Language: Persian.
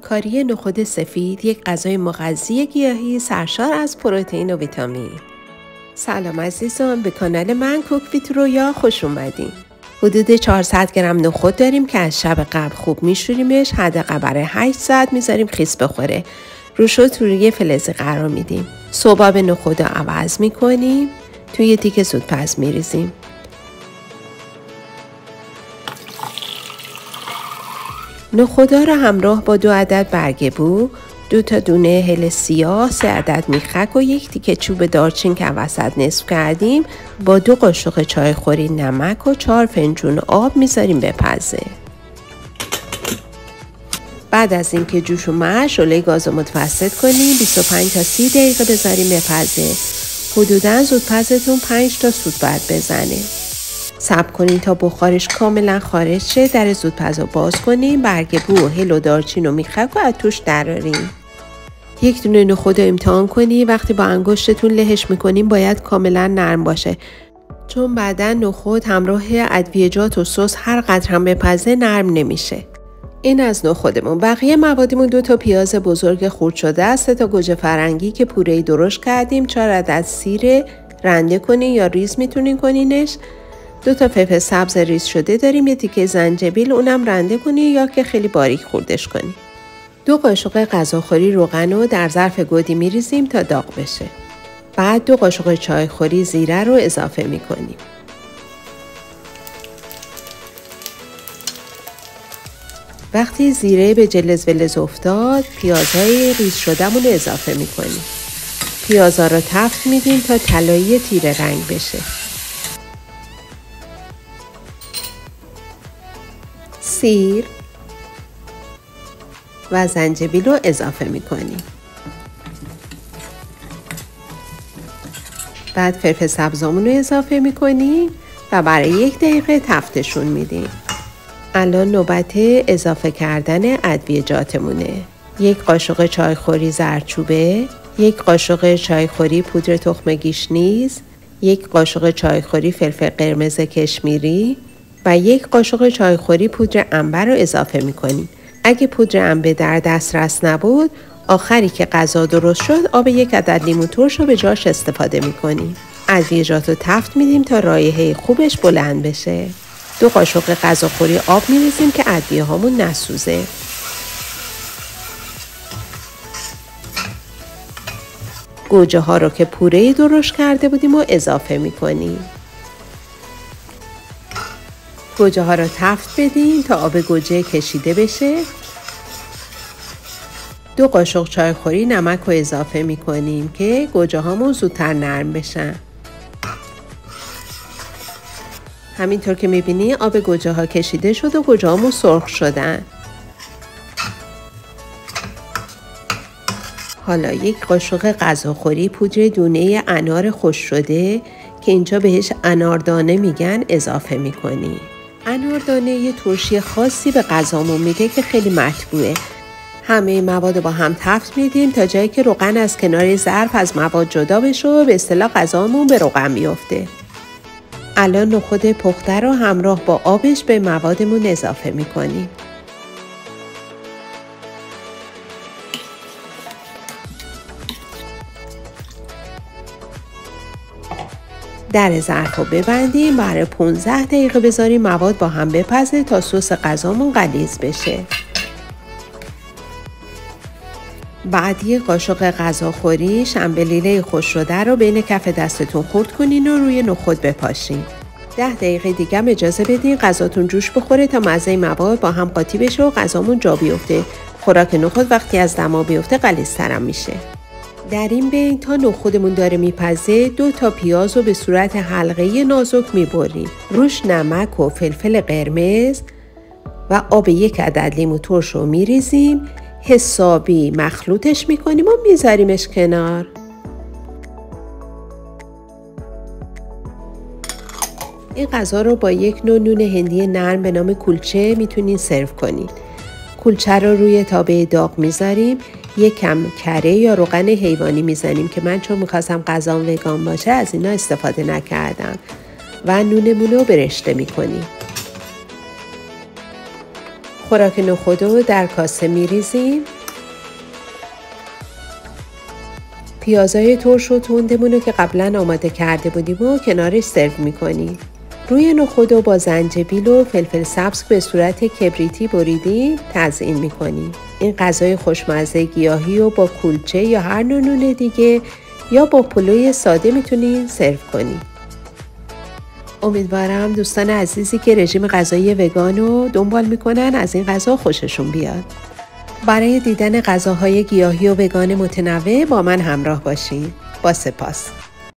کاری نخود سفید یک غذای مغذی گیاهی سرشار از پروتئین و ویتامین. سلام عزیزان، به کانال من کوک ویت رویا خوش اومدین. حدود 400 گرم نخود داریم که از شب قبل خوب میشوریمش، حداقل برای 8 ساعت میذاریم خیس بخوره. روشو تو روی فلزی قرار میدیم. صبح به نخود رو عوض میکنیم، توی یه تیکه زودپز میریزیم. نخودا رو همراه با 2 عدد برگ بو، 2 تا دونه هل سیاه، 3 عدد میخک و 1 تیکه چوب دارچین که وسط نصف کردیم با 2 قاشق چای خوری نمک و 4 فنجون آب میذاریم بپزه. بعد از اینکه جوش اومد شعله گاز رو متوسط کنیم، 25 تا 30 دقیقه بذاریم بپزه. حدوداً زودپزتون 5 تا سود باید بزنه. صبر کنین تا بخارش کاملا خارج شه. در زودپز رو باز کنیم، برگ بو و هل و دارچین و میخک رو از توش دراریم. 1 دونه نخود رو امتحان کنی. وقتی با انگشتتون لهش میکنیم باید کاملا نرم باشه، چون بعدا نخود همراه ادویه‌جات و سس هر قدر هم بپزه نرم نمیشه. این از نخودمون. بقیه موادمون 2 تا پیاز بزرگ خرد شده است، 3 تا گوجه فرنگی که پوره‌ای درشت کردیم، 4 عدد سیر رنده کنین یا ریز میتونین کنینش، 2 تا فلفل سبز ریز شده داریم، 1 تیکه زنجبیل اونم رنده کنی یا که خیلی باریک خوردش کنی. 2 قاشق غذاخوری روغن رو در ظرف گودی میریزیم تا داغ بشه. بعد 2 قاشق چای خوری زیره رو اضافه میکنیم. وقتی زیره به جلز ولز افتاد، پیازهای ریز شدهمون رو اضافه میکنیم. پیازها رو تفت میدیم تا طلایی تیره رنگ بشه. سیر و زنجبیل رو اضافه میکنیم. بعد فلفل سبزامون رو اضافه میکنیم و برای 1 دقیقه تفتشون میدیم. الان نوبت اضافه کردن ادویه‌جاتمونه. 1 قاشق چایخوری زردچوبه، 1 قاشق چایخوری پودر تخم گیشنیز، 1 قاشق چایخوری فلفل قرمز کشمیری و 1 قاشق چایخوری پودر عنبر رو اضافه میکنیم. اگه پودر عنبر در دسترس نبود، آخری که غذا درست شد آب 1 عدد لیمو ترش رو به جاش استفاده میکنیم. ادویه‌جات رو تفت میدیم تا رایحه خوبش بلند بشه. 2 قاشق غذاخوری آب میریزیم که ادویه هامون نسوزه. گوجه ها رو که پوره‌ای درشت کرده بودیم و اضافه میکنیم. گوجه ها رو تفت بدیم تا آب گوجه کشیده بشه. 2 قاشق چایخوری نمک رو اضافه میکنیم که گوجه هامون زودتر نرم بشن. همینطور که میبینی آب گوجه ها کشیده شد و گوجه هامون سرخ شدن. حالا 1 قاشق غذاخوری پودر دونه انار خشک شده که اینجا بهش اناردانه میگن اضافه میکنی. اناردانه یه ترشی خاصی به غذامون میده که خیلی مطبوعه. همه مواد با هم تفت میدیم تا جایی که روغن از کنار ظرف از مواد جدا بشه و به اصطلاح غذامون به روغن بیفته. الان نخود پخته رو همراه با آبش به موادمون اضافه میکنیم. در ظرف رو ببندیم، برای 15 دقیقه بذاریم مواد با هم بپزه تا سس غذامون غلیظ بشه. بعد 1 قاشق غذاخوری شنبلیله خشک شده رو بین کف دستتون خرد کنین و روی نخود بپاشین. 10 دقیقه دیگه اجازه بدین غذاتون جوش بخوره تا مزه مواد با هم قاطی بشه و غذامون جا بیفته. خوراک نخود وقتی از دما بیفته غلیظ‌تر میشه. در این بین تا نخودمون داره میپزه 2 تا پیاز رو به صورت حلقه‌ای نازک میبریم. روش نمک و فلفل قرمز و آب 1 عدد لیمو ترش رو میریزیم. حسابی مخلوطش میکنیم و میذاریمش کنار. این غذا رو با 1 نوع نون هندی نرم به نام کلچه میتونین سرو کنید. کلچه رو روی تابه داغ میذاریم. 1 کم کره یا روغن حیوانی میزنیم که من چون میخواستم غذام وگان باشه از اینا استفاده نکردم و نونمون رو برشته میکنیم. خوراک نخودو در کاسه میریزیم. پیازای ترش و تندمون رو که قبلا آماده کرده بودیم و کنارش سرو میکنیم. روی نخودو با زنجبیل و فلفل سبز به صورت کبریتی بریدیم تزیین میکنیم. این غذای خوشمزه گیاهی رو با کلچه یا هر نوع نون دیگه یا با پلوی ساده میتونین سرو کنین. امیدوارم دوستان عزیزی که رژیم غذایی وگان رو دنبال میکنن از این غذا خوششون بیاد. برای دیدن غذاهای گیاهی و وگان متنوع با من همراه باشین. با سپاس.